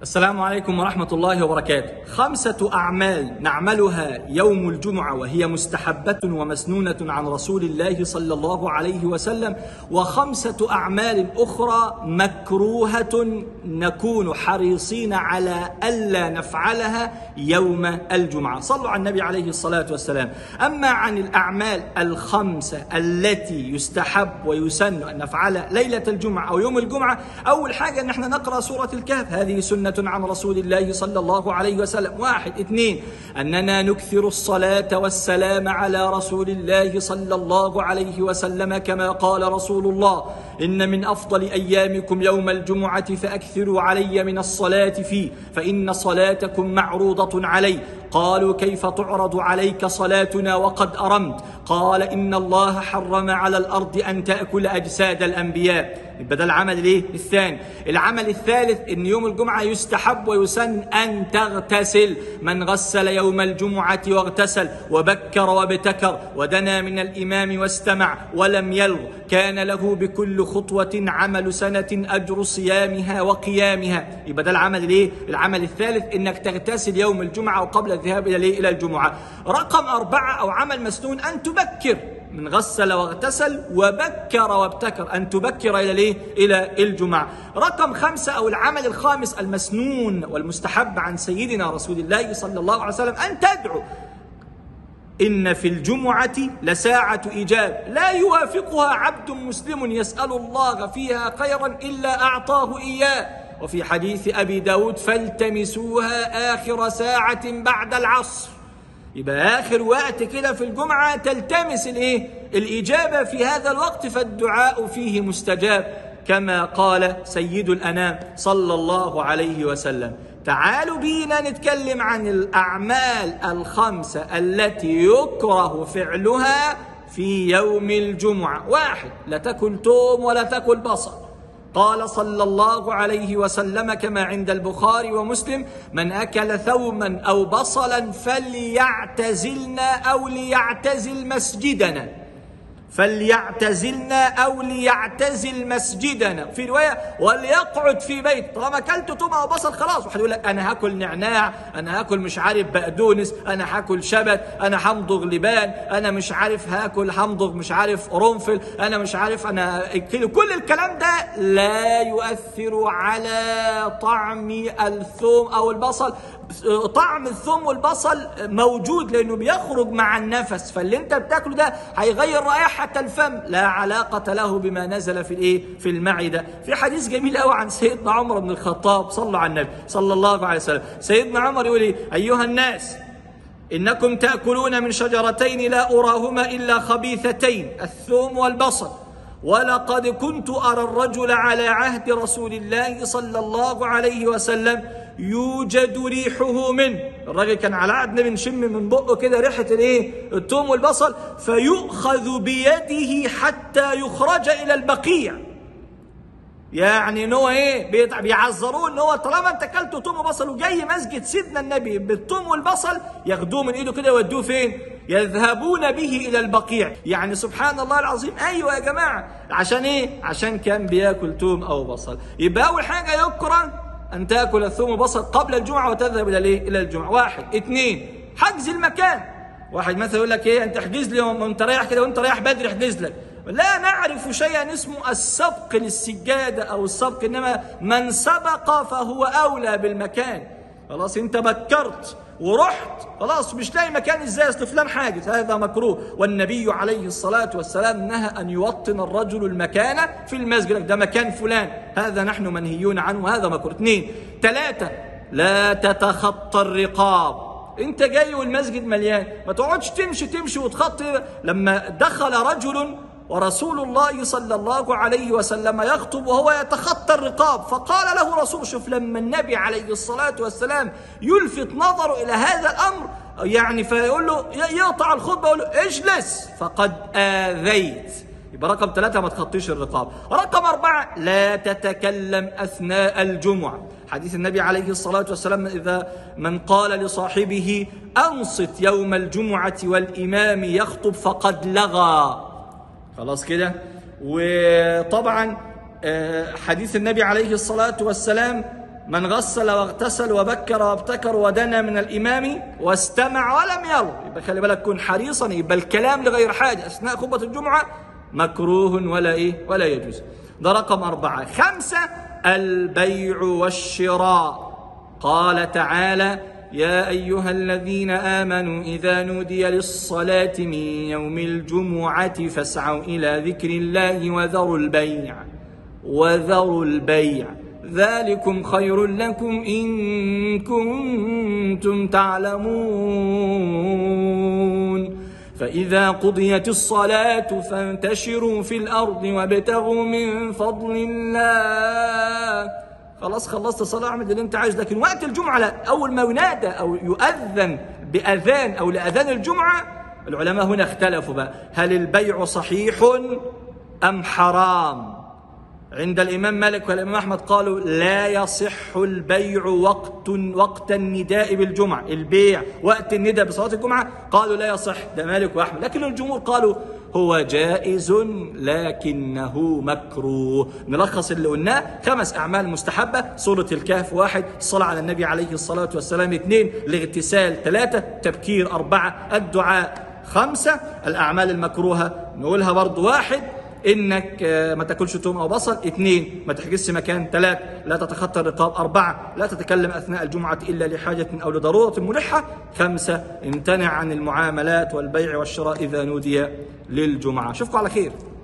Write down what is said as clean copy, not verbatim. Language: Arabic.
السلام عليكم ورحمة الله وبركاته. 5 أعمال نعملها يوم الجمعة وهي مستحبة ومسنونة عن رسول الله صلى الله عليه وسلم، و5 أعمال أخرى مكروهة نكون حريصين على ألا نفعلها يوم الجمعة. صلوا على النبي عليه الصلاة والسلام. أما عن الأعمال ال5 التي يستحب ويسن أن نفعلها ليلة الجمعة أو يوم الجمعة، أول حاجة أن احنا نقرأ سورة الكهف، هذه سنة عن رسول الله صلى الله عليه وسلم. 1. 2. أننا نكثر الصلاة والسلام على رسول الله صلى الله عليه وسلم كما قال رسول الله: إن من أفضل أيامكم يوم الجمعة فأكثروا علي من الصلاة فيه فإن صلاتكم معروضة علي. قالوا: كيف تعرض عليك صلاتنا وقد أرمت؟ قال: إن الله حرم على الأرض أن تأكل أجساد الأنبياء. يبقى ده العمل الثاني. العمل الثالث إن يوم الجمعة يستحب ويسن أن تغتسل. من غسل يوم الجمعة واغتسل وبكر وابتكر ودنا من الإمام واستمع ولم يلغ كان له بكل خطوة عمل سنة أجر صيامها وقيامها. يبقى ده العمل العمل الثالث، إنك تغتسل يوم الجمعة وقبل الذهاب إلى الجمعة. رقم 4 أو عمل مسنون أن تبكر. من غسل واغتسل وبكر وابتكر، أن تبكر إلى الجمعة. رقم 5 أو العمل الخامس المسنون والمستحب عن سيدنا رسول الله صلى الله عليه وسلم أن تدعو. إن في الجمعة لساعة إجابة لا يوافقها عبد مسلم يسأل الله فيها خيرا إلا أعطاه إياه. وفي حديث أبي داود: فالتمسوها آخر ساعة بعد العصر. يبقى آخر وقت كده في الجمعة تلتمس الإجابة في هذا الوقت، فالدعاء فيه مستجاب كما قال سيد الأنام صلى الله عليه وسلم. تعالوا بينا نتكلم عن الأعمال ال5 التي يكره فعلها في يوم الجمعة. 1. لا تأكل توم ولا تأكل بصل. قال صلى الله عليه وسلم كما عند البخاري ومسلم: من أكل ثوما أو بصلا فليعتزلنا أو ليعتزل مسجدنا. فليعتزلنا أو ليعتزل مسجدنا. في رواية: وليقعد في بيت. طالما أكلت توم أو بصل خلاص. واحد يقول لك: أنا هاكل نعناع، أنا هاكل مش عارف بقدونس، أنا هاكل شبت، أنا همضغ لبان، أنا مش عارف هاكل همضغ مش عارف قرنفل، أنا مش عارف أنا كل الكلام ده لا يؤثر على طعم الثوم أو البصل. طعم الثوم والبصل موجود لأنه بيخرج مع النفس، فاللي انت بتاكله ده هيغير رائحة الفم، لا علاقة له بما نزل في المعدة. في حديث جميل قوي عن سيدنا عمر بن الخطاب، صلوا على النبي صلى الله عليه وسلم. سيدنا عمر يقول: أيها الناس، إنكم تأكلون من شجرتين لا أراهما إلا خبيثتين، الثوم والبصل، ولقد كنت أرى الرجل على عهد رسول الله صلى الله عليه وسلم يوجد ريحه منه. الراجل كان على عهد بنشم من بقه كده ريحة الثوم والبصل، فيؤخذ بيده حتى يخرج إلى البقيع. يعني ان هو بيعذروه ان هو طالما انت اكلت ثوم وبصل وجاي مسجد سيدنا النبي بالثوم والبصل، ياخدوه من ايده كده يودوه فين؟ يذهبون به الى البقيع. يعني سبحان الله العظيم. ايوه يا جماعه، عشان عشان كان بياكل ثوم او بصل. يبقى اول حاجه يكره ان تاكل الثوم والبصل قبل الجمعه وتذهب الى الجمعه. 1. 2. حجز المكان. واحد مثلا يقول لك: انت احجز لي وانت رايح كده، وانت رايح بدري احجز لك. لا نعرف شيئا اسمه السبق للسجادة أو السبق، إنما من سبق فهو أولى بالمكان. خلاص أنت بكرت ورحت، خلاص مش لاقي مكان، إزاي؟ أصل فلان حاجز، هذا مكروه. والنبي عليه الصلاة والسلام نهى أن يوطن الرجل المكان في المسجد، ده مكان فلان، هذا نحن منهيون عنه، هذا مكروه. 2. 3. لا تتخطى الرقاب. انت جاي والمسجد مليان، ما تقعدش تمشي وتخطي. لما دخل رجل ورسول الله صلى الله عليه وسلم يخطب وهو يتخطى الرقاب، فقال له رسول، شوف لما النبي عليه الصلاة والسلام يلفت نظره إلى هذا الأمر، يعني فيقول له يقطع الخطبة ويقول له: اجلس فقد آذيت. يبقى رقم 3 ما تخطيش الرقاب. رقم 4 لا تتكلم أثناء الجمعة. حديث النبي عليه الصلاة والسلام: إذا من قال لصاحبه أنصت يوم الجمعة والإمام يخطب فقد لغى. خلاص كده. وطبعا حديث النبي عليه الصلاة والسلام من غسل واغتسل وبكر وابتكر ودنا من الإمام واستمع ولم يرو. يبقى خلي بالك، كن حريصا. يبقى الكلام لغير حاجة أثناء خطبة الجمعة مكروه ولا يجوز. ده رقم 4. 5 البيع والشراء. قال تعالى: يا أيها الذين آمنوا إذا نودي للصلاة من يوم الجمعة فاسعوا إلى ذكر الله وذروا البيع ذلكم خير لكم إن كنتم تعلمون. فإذا قضيت الصلاة فانتشروا في الأرض وابتغوا من فضل الله. خلاص خلصت الصلاة، اعمل اللي انت عايز. لكن وقت الجمعة لا، أول ما ينادى أو يؤذن بأذان أو لأذان الجمعة، العلماء هنا اختلفوا بقى، هل البيع صحيح أم حرام؟ عند الإمام مالك والإمام أحمد قالوا لا يصح البيع وقت النداء بالجمعة. البيع وقت النداء بصلاة الجمعة قالوا لا يصح، ده مالك وأحمد. لكن الجمهور قالوا هو جائز لكنه مكروه. نلخص اللي قلناه: 5 أعمال مستحبة: سورة الكهف 1، الصلاة على النبي عليه الصلاة والسلام 2، الاغتسال 3، تبكير 4، الدعاء 5. الأعمال المكروهة نقولها برضو: 1 إنك ما تاكلش توم أو بصل، 2 ما تحجزش مكان، 3 لا تتخطى الرقاب، 4 لا تتكلم أثناء الجمعة إلا لحاجة أو لضرورة ملحة، 5 امتنع عن المعاملات والبيع والشراء إذا نودي للجمعة. أشوفكم على خير.